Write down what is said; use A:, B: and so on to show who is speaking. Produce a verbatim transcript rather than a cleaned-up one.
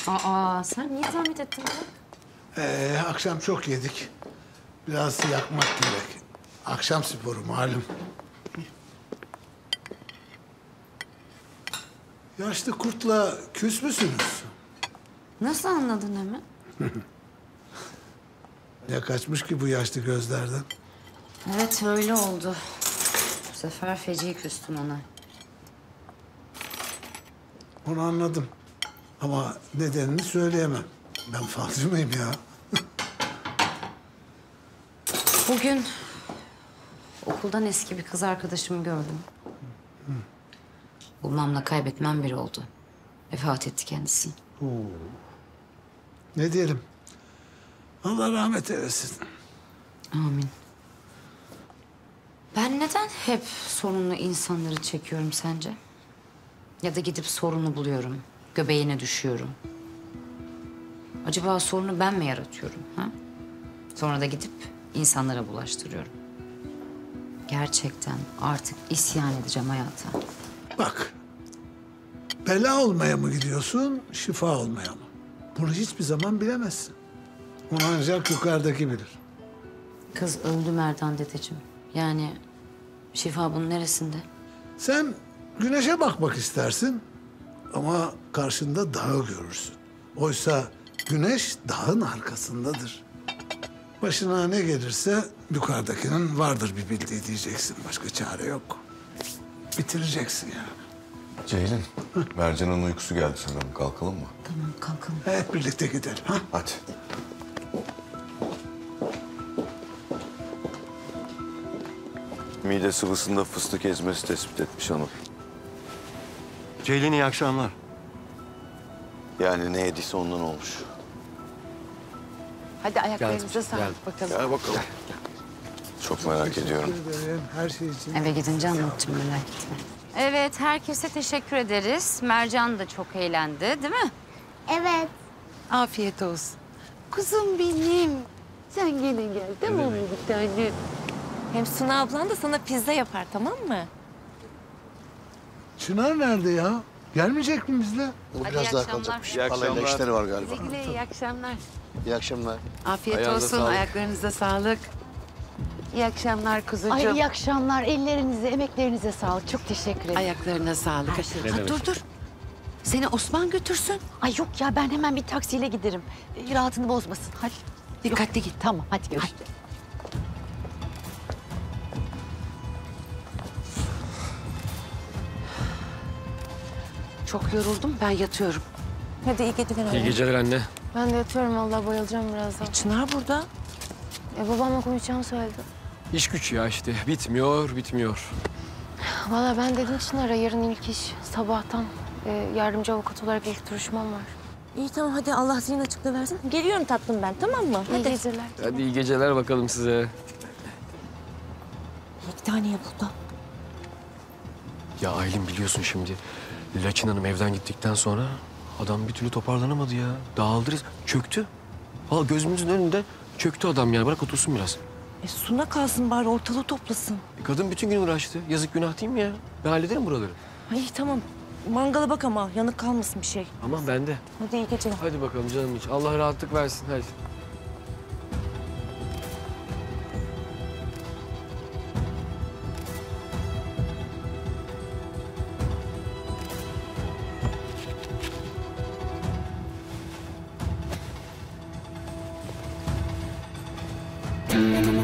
A: Aa, sen niye zahmet ettin ya?
B: Ee, akşam çok yedik. Biraz yakmak gerek. Akşam sporu malum. Yaşlı kurtla küs müsünüz?
A: Nasıl anladın hemen?
B: Ne kaçmış ki bu yaşlı gözlerden?
A: Evet, öyle oldu. Bu sefer feci küstüm ona.
B: Onu anladım. Ama nedenini söyleyemem. Ben falcı mıyım ya?
A: Bugün okuldan eski bir kız arkadaşımı gördüm. Bulmamla kaybetmem bir oldu. Vefat etti kendisi.
B: Ne diyelim? Allah rahmet eylesin.
A: Amin. Ben neden hep sorunlu insanları çekiyorum sence? Ya da gidip sorunu buluyorum, göbeğine düşüyorum. Acaba sorunu ben mi yaratıyorum? Ha? Sonra da gidip insanlara bulaştırıyorum. Gerçekten artık isyan edeceğim hayata.
B: Bak, bela olmaya mı gidiyorsun, şifa olmaya mı? Bunu hiçbir zaman bilemezsin. Onu ancak yukarıdaki bilir.
A: Kız öldü Merdan dedeciğim. Yani şifa bunun neresinde?
B: Sen güneşe bakmak istersin ama karşında dağı görürsün. Oysa güneş dağın arkasındadır. Başına ne gelirse yukarıdakinin vardır bir bildiği diyeceksin. Başka çare yok. Bitireceksin yani.
C: Ceylin, Mercan'ın uykusu geldi sanırım. Kalkalım mı?
A: Tamam, kalkalım.
B: Hep birlikte gidelim. Ha?
C: Hadi. Mide sıvısında fıstık ezmesi tespit etmiş hanım.
D: Ceylin iyi akşamlar.
C: Yani ne yediyse ondan olmuş.
E: Hadi ayaklarınıza
D: Geldim,
E: sağlık
D: geldim.
E: bakalım.
C: Gel bakalım. Çok merak ediyorum.
B: Teşekkür ederim her şey için.
A: Eve gidince anlatacağım, merak etme. Evet, herkese teşekkür ederiz. Mercan da çok eğlendi, değil mi?
F: Evet.
E: Afiyet olsun. Kuzum benim. Sen gene gel tamam mı bir tane?
G: Hem Suna ablan da sana pizza yapar, tamam mı?
B: Çınar nerede ya? Gelmeyecek mi bizle?
H: O
A: Hadi,
H: biraz
A: iyi
H: daha
A: akşamlar.
H: kalacakmış.
C: İyi akşamlar.
H: Parayla işleri var galiba.
E: Güle güle iyi akşamlar.
H: İyi akşamlar.
E: Afiyet
D: Ayağınıza
E: olsun,
D: sağlık.
E: ayaklarınıza sağlık. İyi akşamlar kuzucuğum.
F: Ay iyi akşamlar. Ellerinize, emeklerinize sağlık. Çok teşekkür ederim.
E: Ayaklarına sağlık.
F: Her şey
E: Ha, dur dur. Seni Osman götürsün.
F: Ay yok ya ben hemen bir taksiyle giderim. Ee, Rahatını bozmasın. Hadi.
E: Dikkatli git.
F: Tamam hadi görüşürüz.
E: Çok yoruldum, ben yatıyorum.
G: Hadi iyi geceler anne.
D: İyi geceler anne.
I: Ben de yatıyorum vallahi bayılacağım birazdan.
G: Çınar burada.
I: E, babamla konuşacağımı söyledi.
D: İş güç ya işte. Bitmiyor, bitmiyor.
I: Vallahi ben dedim Çınar'a yarın ilk iş sabahtan e, yardımcı avukat olarak ilk duruşmam var.
G: İyi tamam hadi Allah zihin açıklığı versin. Geliyorum tatlım ben tamam mı?
I: İyi
G: Hadi.
I: geceler.
D: Hadi iyi geceler bakalım size.
G: İki tane ya burada.
D: Ya Aylin biliyorsun şimdi. Laçin Hanım evden gittikten sonra adam bir türlü toparlanamadı ya. Dağıldı, çöktü. Vallahi gözümüzün önünde çöktü adam yani. Bırak otursun biraz.
G: E Suna kalsın bari ortalığı toplasın.
D: E, kadın bütün gün uğraştı. Yazık günah değil mi ya? Ben hallederim buraları.
G: Ay iyi tamam. Mangala bak ama yanık kalmasın bir şey.
D: Aman bende.
G: Hadi iyi geceler.
D: Hadi bakalım canım hiç. Allah rahatlık versin hadi.
F: Thank you.